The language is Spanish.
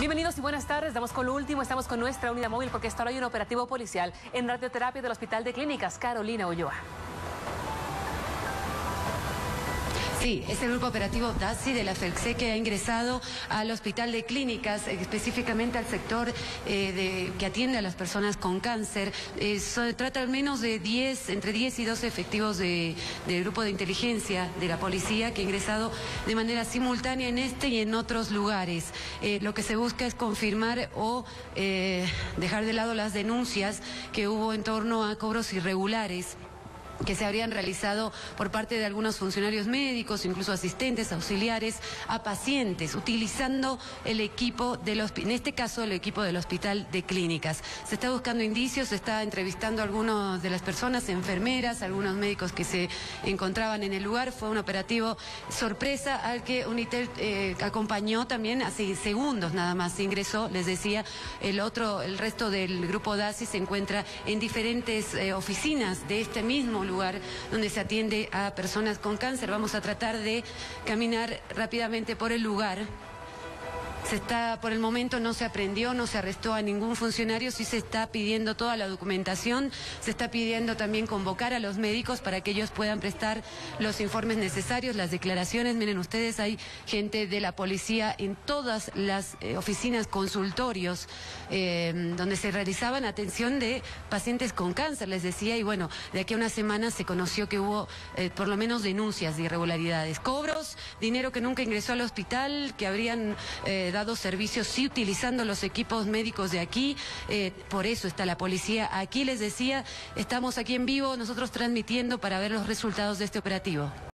Bienvenidos y buenas tardes. Damos con lo último. Estamos con nuestra unidad móvil porque hasta ahora hay un operativo policial en radioterapia del Hospital de Clínicas. Carolina Ulloa. Sí, es el grupo operativo DASI de la FELCSE que ha ingresado al Hospital de Clínicas, específicamente al sector que atiende a las personas con cáncer. Se trata al menos de entre 10 y 12 efectivos del grupo de inteligencia de la policía que ha ingresado de manera simultánea en este y en otros lugares. Lo que se busca es confirmar o dejar de lado las denuncias que hubo en torno a cobros irregulares que se habrían realizado por parte de algunos funcionarios médicos, incluso asistentes, auxiliares, a pacientes, utilizando el equipo en este caso el equipo del Hospital de Clínicas. Se está buscando indicios, se está entrevistando a algunas de las personas, enfermeras, algunos médicos que se encontraban en el lugar. Fue un operativo sorpresa al que Unitel acompañó también, hace segundos nada más se ingresó. Les decía, el resto del grupo DASI se encuentra en diferentes oficinas de este mismo lugar donde se atiende a personas con cáncer. Vamos a tratar de caminar rápidamente por el lugar. Por el momento no se aprehendió, no se arrestó a ningún funcionario, sí se está pidiendo toda la documentación, se está pidiendo también convocar a los médicos para que ellos puedan prestar los informes necesarios, las declaraciones. Miren ustedes, hay gente de la policía en todas las oficinas, consultorios, donde se realizaban atención de pacientes con cáncer, les decía, y bueno, de aquí a una semana se conoció que hubo por lo menos denuncias de irregularidades, cobros, dinero que nunca ingresó al hospital, que habrían dado servicios sí utilizando los equipos médicos de aquí. Por eso está la policía aquí. Les decía, estamos aquí en vivo, nosotros transmitiendo para ver los resultados de este operativo.